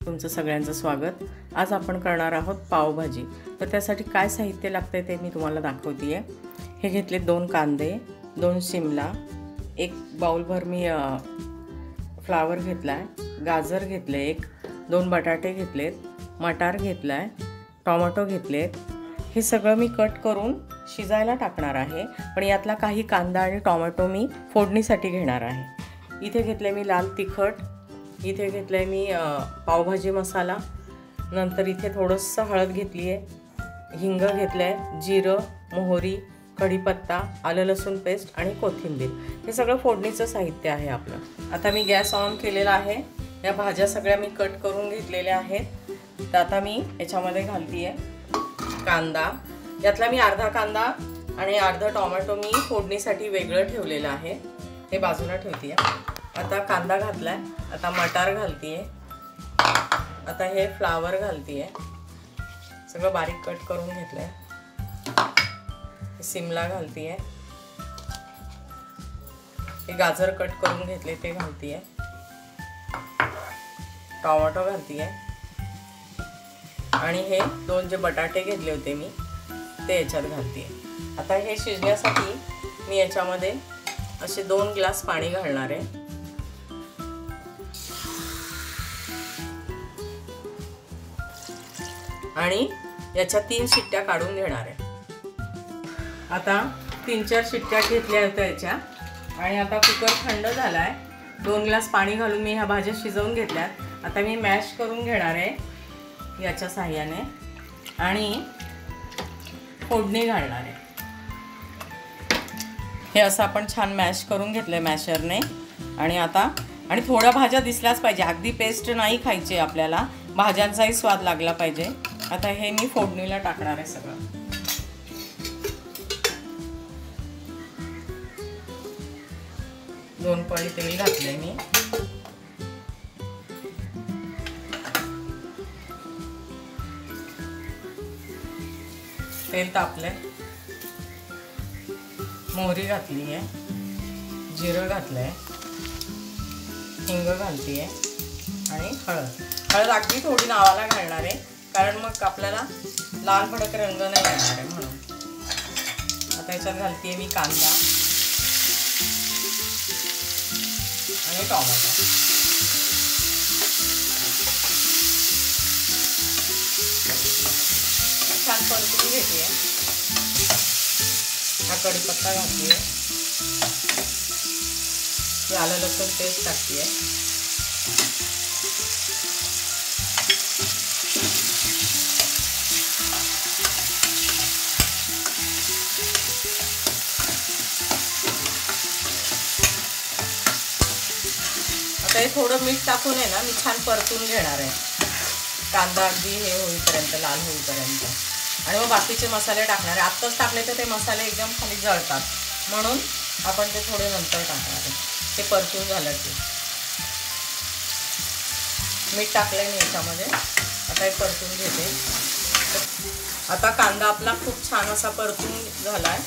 तुमचं सगळ्यांचं स्वागत। आज आपण करणार आहोत पावभाजी। तर त्यासाठी काय साहित्य लागते ते मी तुम्हाला दाखवते आहे। हे घेतले 2 कांदे, 2 शिमला, 1 बाउलभर मी फ्लावर घेतलाय, गाजर घेतले, 2 बटाटे घेतलेत, मटार घेतलाय, टोमॅटो घेतलेत। हे सगळं मी कट करून शिजायला टाकणार आहे, पण यातला काही कांदा आणि टोमॅटो मी फोडणीसाठी घेणार आहे। इथे घेतले मी लाल तिखट, इथे घेतले मी पावभाजी मसाला, नंतर इथे थोडंसं हळद घेतली आहे, हिंग घेतलंय, जिरं, मोहरी, कढीपत्ता, आलं लसूण पेस्ट आणि कोथिंबीर। हे सगळं फोडणीचं साहित्य आहे आपलं। आता मी गॅस ऑन केलेला आहे। या भाज्या सगळ्या मी कट करून घेतलेल्या आहेत। तर आता मी याच्यामध्ये घालतीये कांदा। यातला मी अर्धा कांदा आणि अर्धा टोमॅटो मी फोडणीसाठी वेगळं ठेवलेलं आहे, हे बाजूला ठेवतीये। आता कांदा घातलाय, आता मटार घालतीये, आता हे फ्लावर घालतीये, सगळं बारीक कट करून घेतलंय। शिमला घालतीये, हे गाजर कट करून घेतले ते घालतीये, टोमॅटो घालतीये आणि हे 2 जे बटाटे घेतले होते मी ते याच्यात घालतीये। आता हे शिजण्यासाठी मी याच्यामध्ये असे 2 ग्लास पाणी घालणार आहे। आणि याच्या 3 शिट्ट्या काढून घेणार आहे। आता 3-4 शिट्ट्या घेतल्या होत्या याच्या, आणि आता कुकर थंड झालाय। 2 ग्लास पाणी घालून मी ह्या भाज्या शिजवून घेतल्यात। आता मी मॅश करून घेणार आहे याच्या साहाय्याने आणि फोडणी घालणार आहे। हे असं आपण छान मॅश करून घेतलंय मॅशरने। आणि थोड्या भाज्या दिसल्याच पाहिजे, अगदी पेस्ट नाही खायची आपल्याला, भाज्यांचाही स्वाद लागला पाहिजे। आता हे मी फोडणीला टाकणार आहे सगळं। दोन पळी तेल घातले मी, तेल तापले, मोहरी घातली आहे, जिरं घातलंय, हिंग घालतीये आणि हळद अगदी थोडी नावाला घालणार आहे, कारण मग आपल्याला लाल भडक रंग नाही येणार आहे म्हणून। आता याच्यात घालतीये मी कांदा आणि टोमॅटो। छान परतून घेते। हा कढीपत्ता घालतीये, आलं लसूण पेस्ट टाकतीये, आता हे थोडं मीठ टाकून आहे ना मी छान परतून घेणार आहे, कांदा अगदी हे होईपर्यंत, लाल होईपर्यंत। आणि मग बाकीचे मसाले टाकणार आहे। आत्ताच टाकले तर ते मसाले एकदम खाली जळतात, म्हणून आपण ते थोडे नंतर टाकणार आहे। ते परतून झालं की मीठ टाकलंय मी याच्यामध्ये। आता हे परतून घेते। आता कांदा आपला खूप छान असा परतून झालाय,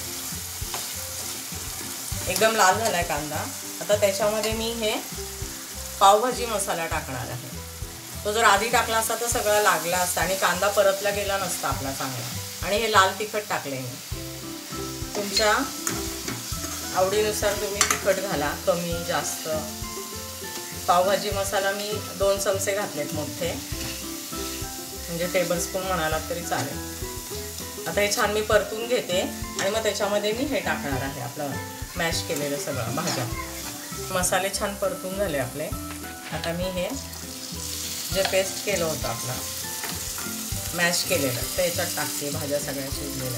एकदम लाल झालाय कांदा। आता त्याच्यामध्ये मी हे पावभाजी मसाला टाकणार आहे। तो जर आधी टाकला असता तर सगळा लागला असता आणि कांदा परतला गेला नसता आपला चांगला। आणि हे लाल तिखट टाकले मी, तुमच्या आवडीनुसार तुम्ही तिखट घाला, कमी जास्त। पावभाजी मसाला मी 2 चमचे घातलेत मोठे, म्हणजे टेबलस्पून म्हणाला तरी चालेल। आता हे छान मी परतून घेते आणि मग त्याच्यामध्ये मी हे टाकणार आहे आपलं मॅश केलेलं सगळं भाज्या। मसाले छान परतून झाले आपले। आता मी हे जे पेस्ट केलं होतं आपलं मॅश केलेलं ते याच्यात टाकते, भाज्या सगळ्या शिजलेल्या।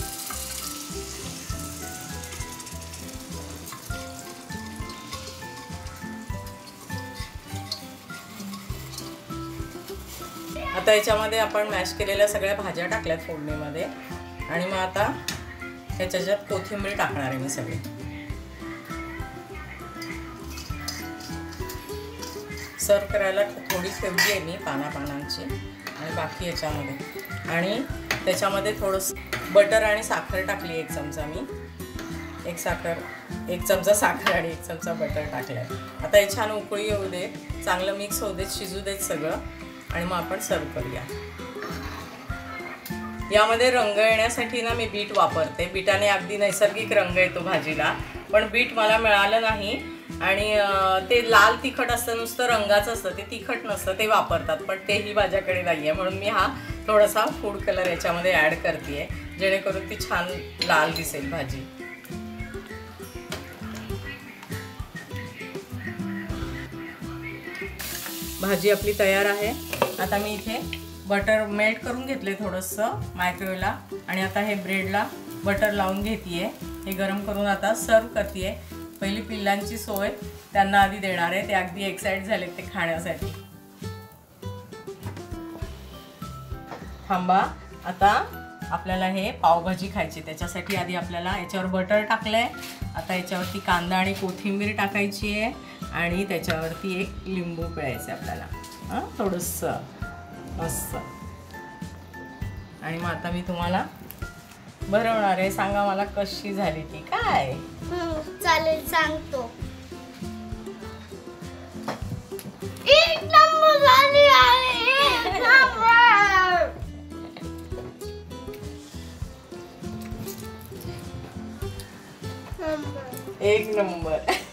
आता याच्यामध्ये आपण मॅश केलेल्या सगळ्या भाज्या टाकल्यात फोडणीमध्ये, आणि मग आता ह्याच्यात कोथिंबीर टाकणार आहे मी सगळी। सर्व करायला थोडी ठेवली आहे मी पानांची, आणि बाकी याच्यामध्ये, आणि त्याच्यामध्ये थोडंसं बटर आणि साखर टाकली 1 चमचा मी, 1 चमचा साखर आणि 1 चमचा बटर टाकलाय। आता हे छान उकळी येऊ दे, चांगलं मिक्स होऊ दे, शिजू देत सगळं। आणि मग आपण सर्व करूया. यामध्ये रंग येण्यासाठी ना मी बीट वापरते. बीटाने अगदी नैसर्गिक रंग येतो भाजीला, पण बीट मला मिळालं नाही आणि ते लाल तिखट असतं, नुसतं रंगाचं असतं, ते तिखट नसतं, ते वापरतात, पण तेही माझ्याकडे नाही आहे. म्हणून मी हा थोडासा फूड कलर याच्यामध्ये ॲड करते आहे, जेणेकरून ती छान लाल दिसेल भाजी. भाजी आपली तयार आहे. आता मी इथे बटर मेल्ट करून घेतले थोडंसं मायक्रोवेव्हला आणि आता हे ब्रेडला बटर लावून घेते आहे. हे गरम करून आता सर्व करते आहे. पहिली पिल्लांची सोय त्यांना आधी देणार आहे. ते अगदी एक्साइट झालेत ते खाण्यासाठी. थांबा, आता आपल्याला हे पावभाजी खायची. त्याच्यासाठी आधी आपल्याला याच्यावर बटर टाकलंय. आता याच्यावरती कांदा आणि कोथिंबीर टाकायची आहे आणि त्याच्यावरती एक लिंबू पिळायचं आपल्याला, थोडंसं मस्त. आणि मग आता मी तुम्हाला बनवणार आहे. सांगा मला कशी झाली ती. काय चालेल, सांगतो. एक नंबर झाली आहे, एक नंबर. एक नंबर.